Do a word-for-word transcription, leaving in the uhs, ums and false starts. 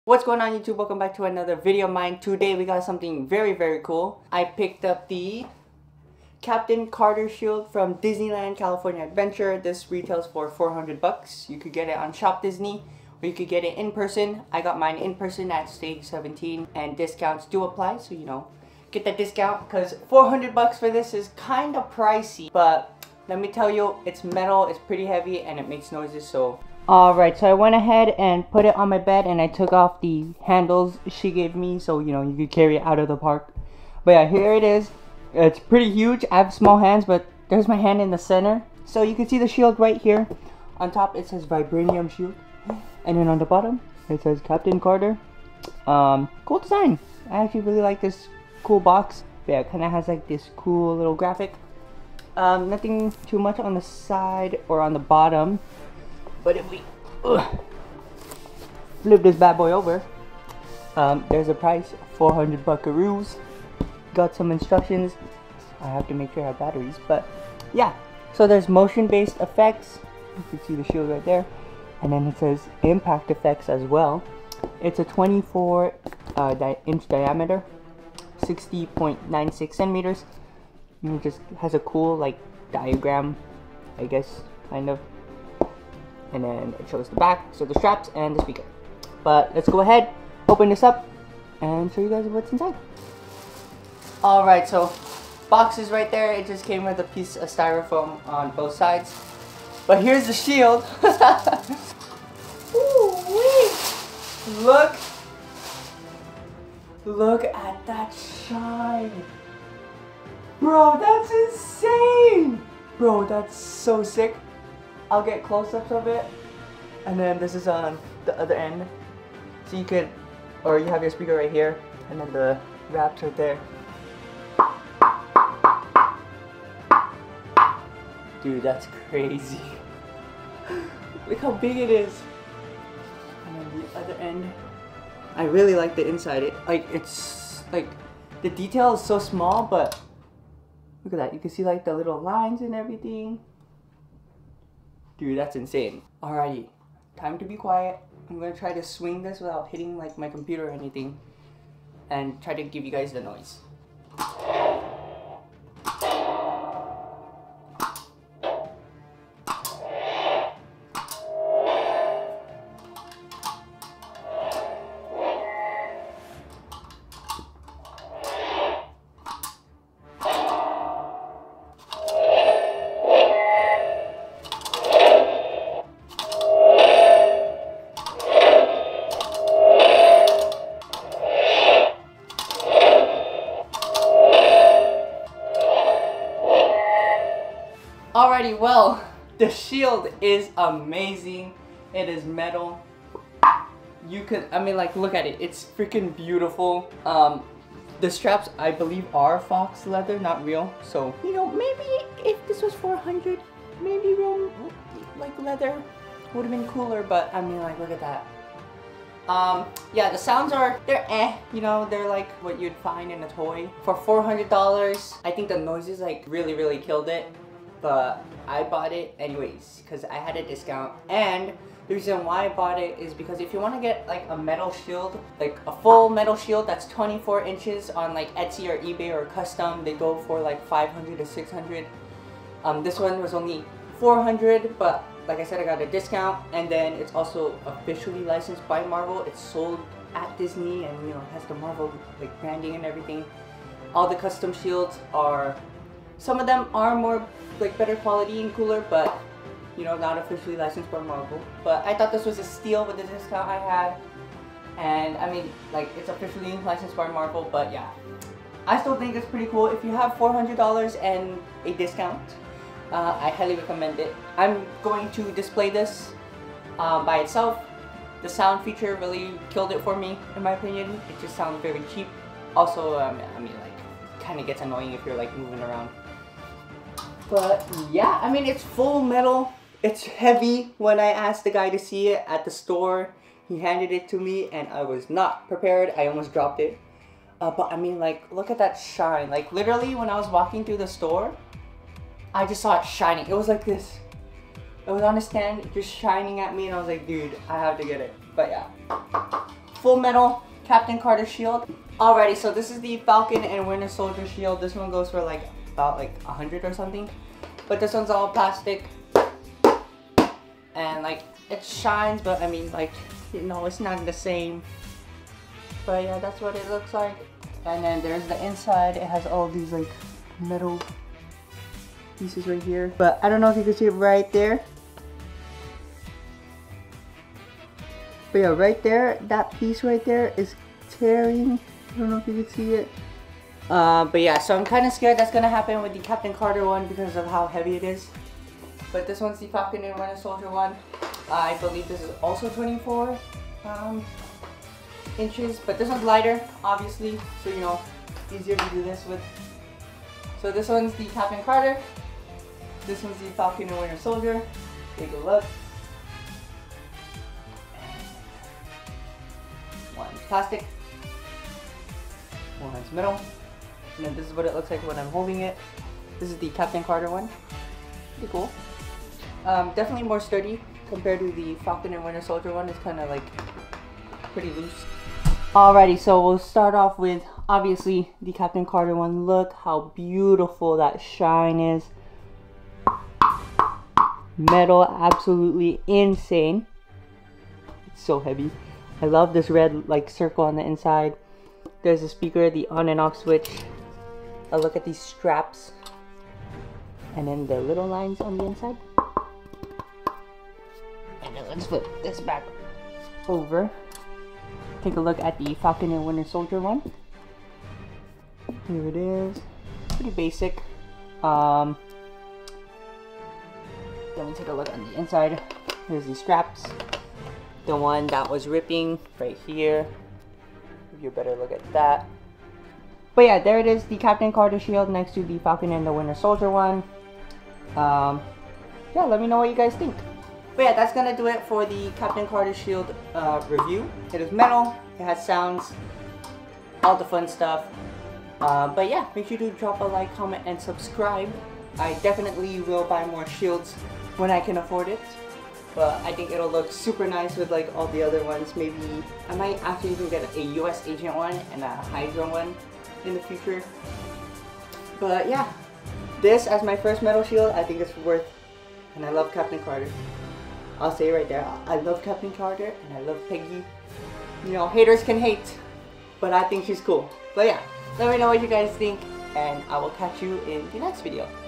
What's going on YouTube? Welcome back to another video of mine. Today we got something very very cool. I picked up the Captain Carter shield from Disneyland California Adventure. This retails for four hundred bucks. You could get it on Shop Disney or you could get it in person. I got mine in person at stage seventeen and discounts do apply, so you know, get that discount because four hundred bucks for this is kind of pricey, but let me tell you, it's metal, it's pretty heavy and it makes noises. So alright, so I went ahead and put it on my bed and I took off the handles she gave me so you know you could carry it out of the park. But yeah, here it is. It's pretty huge. I have small hands, but there's my hand in the center. So you can see the shield right here. On top it says Vibranium Shield. And then on the bottom it says Captain Carter. Um, cool design. I actually really like this cool box. But yeah, it kind of has like this cool little graphic. Um, nothing too much on the side or on the bottom. But if we ugh, flip this bad boy over, um, there's a price, four hundred buckaroos. Got some instructions. I have to make sure I have batteries, but yeah. So there's motion-based effects. You can see the shield right there. And then it says impact effects as well. It's a twenty-four uh, di inch diameter, sixty point nine six centimeters. And it just has a cool like diagram, I guess, kind of. And then it shows the back, so the straps and the speaker. But let's go ahead, open this up, and show you guys what's inside. Alright, so box is right there. It just came with a piece of styrofoam on both sides. But here's the shield. Ooh-wee. Look. Look at that shine. Bro, that's insane. Bro, that's so sick. I'll get close-ups of it, and then this is on the other end, so you could, or you have your speaker right here, and then the wraps right there. Dude, that's crazy. Look how big it is. And then the other end. I really like the inside. It like it's like the detail is so small, but look at that. You can see like the little lines and everything. Dude, that's insane. Alrighty, time to be quiet. I'm gonna try to swing this without hitting like my computer or anything, and try to give you guys the noise. Alrighty, well, the shield is amazing. It is metal. You could, I mean, like, look at it. It's freaking beautiful. Um, the straps, I believe, are fox leather, not real. So, you know, maybe if this was four hundred, maybe real, like, leather would have been cooler. But, I mean, like, look at that. Um, yeah, the sounds are, they're eh, you know, they're like what you'd find in a toy. For four hundred dollars, I think the noises, like, really, really killed it. But I bought it anyways because I had a discount, and the reason why I bought it is because if you want to get like a metal shield, like a full metal shield that's twenty-four inches on like Etsy or eBay or custom, they go for like five hundred to six hundred. Um, this one was only four hundred, but like I said, I got a discount, and then it's also officially licensed by Marvel. It's sold at Disney, and you know, it has the Marvel like branding and everything. All the custom shields are, some of them are more like better quality and cooler, but you know, not officially licensed by Marvel. But I thought this was a steal with the discount I had, and I mean, like, it's officially licensed by Marvel. But yeah, I still think it's pretty cool. If you have four hundred dollars and a discount, uh, I highly recommend it. I'm going to display this um, by itself. The sound feature really killed it for me, in my opinion. It just sounds very cheap. Also, um, I mean, like, kind of gets annoying if you're like moving around. But yeah, I mean, it's full metal. It's heavy. When I asked the guy to see it at the store, he handed it to me and I was not prepared. I almost dropped it. Uh, but I mean, like, look at that shine. Like, literally, when I was walking through the store, I just saw it shining. It was like this. It was on a stand, just shining at me, and I was like, dude, I have to get it. But yeah, full metal Captain Carter shield. Alrighty, so this is the Falcon and Winter Soldier shield. This one goes for like about like a hundred or something. But this one's all plastic. And like it shines, but I mean like, you know, it's not the same. But yeah, that's what it looks like. And then there's the inside. It has all these like metal pieces right here. But I don't know if you can see it right there. But yeah, right there, that piece right there is tearing. I don't know if you can see it. Uh, but yeah, so I'm kind of scared that's gonna happen with the Captain Carter one because of how heavy it is. But this one's the Falcon and Winter Soldier one. Uh, I believe this is also twenty-four um, inches, but this one's lighter, obviously, so you know, easier to do this with. So this one's the Captain Carter. This one's the Falcon and Winter Soldier. Take a look. One's plastic. One's metal. And then this is what it looks like when I'm holding it. This is the Captain Carter one. Pretty cool. Um, definitely more sturdy compared to the Falcon and Winter Soldier one. It's kind of like pretty loose. Alrighty, so we'll start off with obviously the Captain Carter one. Look how beautiful that shine is. Metal, absolutely insane. It's so heavy. I love this red like circle on the inside. There's a speaker, the on and off switch. A look at these straps. And then the little lines on the inside. And then let's flip this back over. Take a look at the Falcon and Winter Soldier one. Here it is. Pretty basic. Um, then we take a look on the inside. Here's the straps. The one that was ripping right here. Give you a better look at that. But yeah, there it is, the Captain Carter shield next to the Falcon and the Winter Soldier one. Um, yeah, let me know what you guys think. But yeah, that's gonna do it for the Captain Carter shield uh, review. It is metal, it has sounds, all the fun stuff. Uh, but yeah, make sure to drop a like, comment, and subscribe. I definitely will buy more shields when I can afford it. But I think it'll look super nice with like all the other ones. Maybe I might actually even get a U S Agent one and a Hydra one in the future. But yeah, this as my first metal shield, I think it's worth. And I love Captain Carter. I'll say it right there. I love Captain Carter and I love Peggy. You know, haters can hate, but I think she's cool. But yeah, let me know what you guys think, and I will catch you in the next video.